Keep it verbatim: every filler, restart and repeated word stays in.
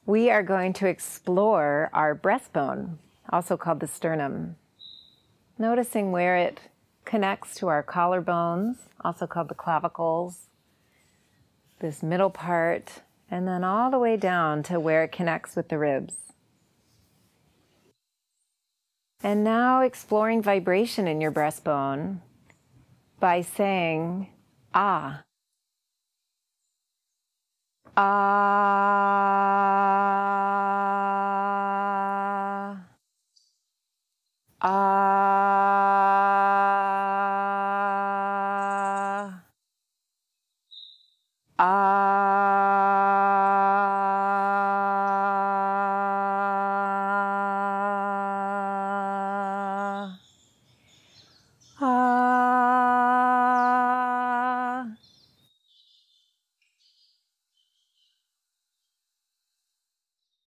we are going to explore our breastbone, also called the sternum. Noticing where it connects to our collarbones, also called the clavicles, this middle part, and then all the way down to where it connects with the ribs. And now exploring vibration in your breastbone by saying, ah. Ah.